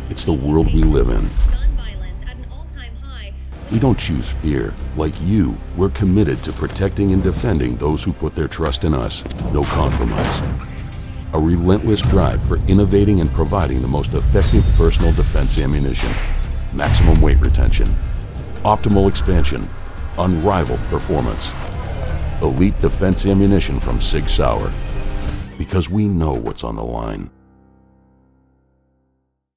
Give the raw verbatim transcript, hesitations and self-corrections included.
It's the world we live in. We don't choose fear. Like you, we're committed to protecting and defending those who put their trust in us. No compromise. A relentless drive for innovating and providing the most effective personal defense ammunition. Maximum weight retention. Optimal expansion. Unrivaled performance. Elite defense ammunition from SIG SAUER. Because we know what's on the line.